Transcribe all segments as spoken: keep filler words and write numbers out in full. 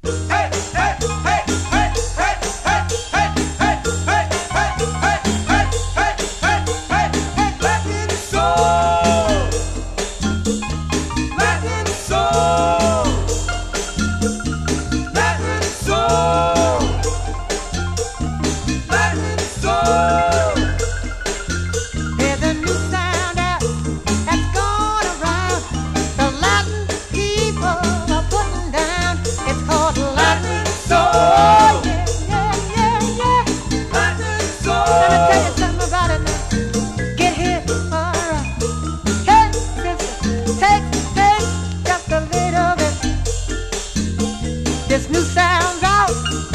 This new sound's out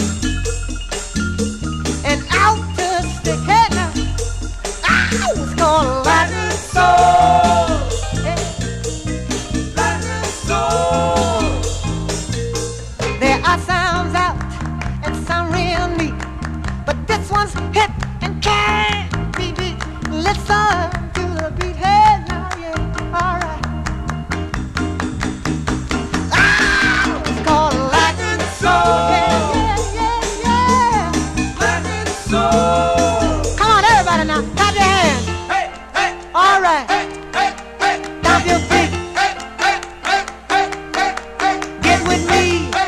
and out to stick it now. Ah, it's called Latin Soul. Yeah. Latin Soul. There are sounds out and some real neat, but this one's hit and can't be beat. Listen to the beat, hey now, yeah, all right. Ah, it's called Latin Soul. All right, hey, hey, hey, stomp your feet. Hey, hey, hey, hey, hey, get with me.